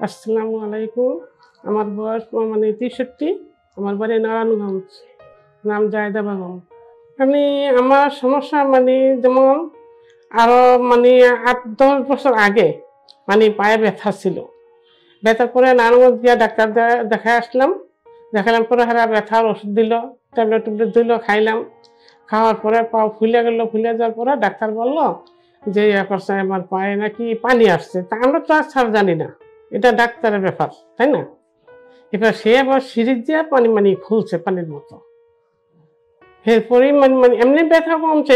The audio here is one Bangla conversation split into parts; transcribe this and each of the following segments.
আসসালামু আলাইকুম। আমার বয়স মানে ৬৩। আমার বাড়ি নারায়ণগঞ্জ, নাম জায়দা বেগম। আমার সমস্যা যেমন আরো ৮-১০ বছর আগে পায়ে ব্যথা ছিল। ব্যথার পরে নারায়ণগঞ্জ গিয়ে ডাক্তার দেখায় আসলাম। দেখালাম পরে হারা ব্যথার ওষুধ দিল, ট্যাবলেট দিল, খাইলাম। খাওয়ার পরে পাও ফুলে গেল। ফুলে যাওয়ার পরে ডাক্তার বলল যে করছে আমার পায়ে নাকি পানি আসছে। তা আমরা তো আর ছাড় জানি না, এটা ডাক্তারের ব্যাপার, তাই না? এবার সে আবার সিরিজ দিয়ে পানি খুলছে পানির মতো। এরপরে এমনি ব্যথা কমছে,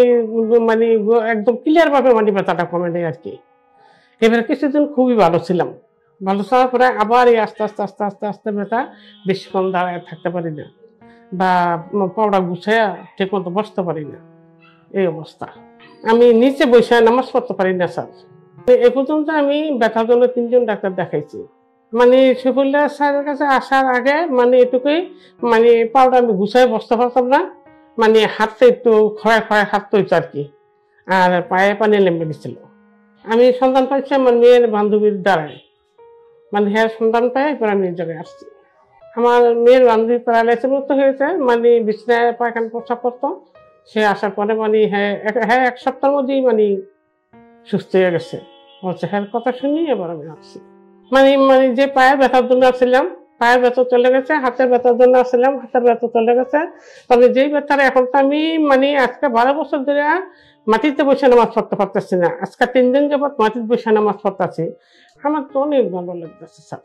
একদম ক্লিয়ার ভাবে ব্যথাটা কমে নেই আর কি। এবার কিছুদিন খুবই ভালো ছিলাম। ভালো থাকার পরে আবার এই আস্তে আস্তে আস্তে আস্তে আস্তে ব্যথা, বেশিক্ষণ দাঁড়ায় থাকতে পারি না, বা পাউডা গুছাইয়া ঠিক মতো বসতে পারি না, এই অবস্থা। আমি নিচে বসে নামাজ পড়তে পারি না স্যার। এ পর্যন্ত আমি ব্যথার জন্য ৩ জন ডাক্তার দেখাইছি। শফিউল্লাহ স্যারের কাছে আসার আগে এটুকুই পাউডার আমি গুছাই বসতে পারতাম না, হাতটা একটু খড়ায় খড়ায় হাত তৈত আর কি, আর পায়ে পানি নেমে গেছিল। আমি সন্তান পাইছি আমার মেয়ের বান্ধবীর দ্বারায়, হ্যাঁ সন্তান পাই, এরপর আমি এই জায়গায় আসছি। আমার মেয়ের বান্ধবী প্যারালাইসিস মতো হয়েছে, বিছানায় পায়খানা প্রস্রাব করতো। সে আসার পরে হ্যাঁ ১ সপ্তাহের মধ্যেই সুস্থ হয়ে গেছে। বলছে হ্যাঁ কথা শুনি, এবার আমি আসছি। যে পায়ের ব্যথার জন্য আসছিলাম, পায়ের ব্যথা চলে গেছে। হাতের ব্যথার জন্য আসছিলাম, হাতের ব্যথা চলে গেছে। তবে যেই ব্যথার এখন তো আমি আজকে ১২ বছর ধরে মাটিতে বসে নামাজ পড়তে পারতেছি না। আজকে ৩ দিন যাবৎ মাটিতে বসে নামাজ পড়তেছি। আমার তো অনেক ভালো লাগতেছে স্যার,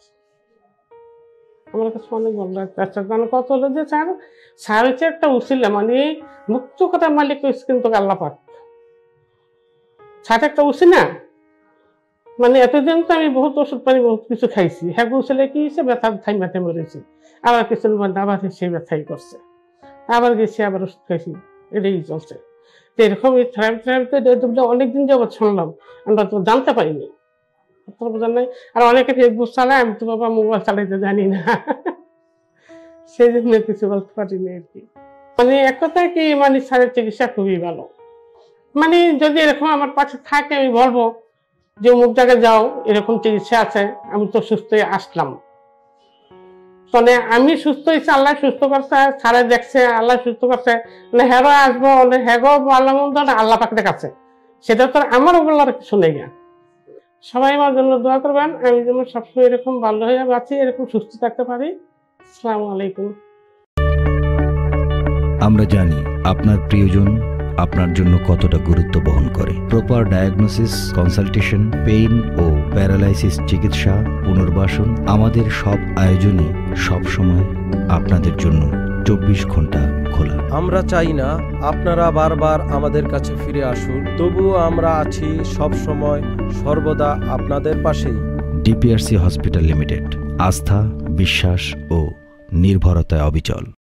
আমার কাছে অনেক ভালো লাগতেছে। কত হলো যে স্যার হচ্ছে একটা উছিলা, মুক্ত কথা মালিক কিন্তু আল্লাহ পাক। স্যার একটা উছি না, এতদিন তো আমি বহুত ওষুধ বহুত কিছু খাইছি। হ্যাঁ উছিলে কি হয়েছে, ব্যথা থাইমাতে মরেছি। আবার কিছু আবার সেই ব্যথাই করছে, আবার গেছি, আবার ওষুধ খাইছি, এটাই চলছে। তো এরকম থেরাপিতে অনেকদিন যাবৎ শুনলাম, আমরা তো জানতে পারিনি, বোঝার নাই। আর অনেকে ফেসবুক চালায়, আমি তো বাবা মোবাইল চালাইতে জানি না, সেই জন্য কিছু বলতে পারিনি আর কি। এক কথায় কি স্যারের চিকিৎসা খুবই ভালো। যদি এরকম আমার পাশে থাকে, আমি বলবো যে অমুক জায়গায় যাও, এরকম চিকিৎসা আছে। আমি তো সুস্থ হয়ে আসলাম, আমি সুস্থ হয়েছি, আল্লাহ সুস্থ করছে, স্যারে দেখছে, আল্লাহ সুস্থ করছে। হ্যারো আসবো, হ্যাগো আল্লাহ মন্দ আল্লাহ পাকের কাছে, সেটা তো আমার ওগুলোর কিছু নেই। সবাই আমার জন্য দোয়া করবেন, আমি যেন সবসময় এরকম ভালো হয়ে বাঁচি, এরকম সুস্থ থাকতে পারি। আসসালামু আলাইকুম। আমরা জানি আপনার প্রিয়জন আপনার জন্য কতটা গুরুত্ব বহন করে। প্রপার ডায়াগনোসিস, কনসালটেশন, পেইন ও প্যারালাইসিস চিকিৎসা, পুনর্বাসন, আমাদের সব আয়োজনে সবসময় আপনাদের জন্য ২৪ ঘন্টা খোলা। আমরা চাই না আপনারা বারবার আমাদের কাছে ফিরে আসুন, তবুও আমরা আছি সব সময় সর্বদা আপনাদের পাশেই। ডিপিআরসি হসপিটাল লিমিটেড, আস্থা, বিশ্বাস ও নির্ভরতায় অবিচল।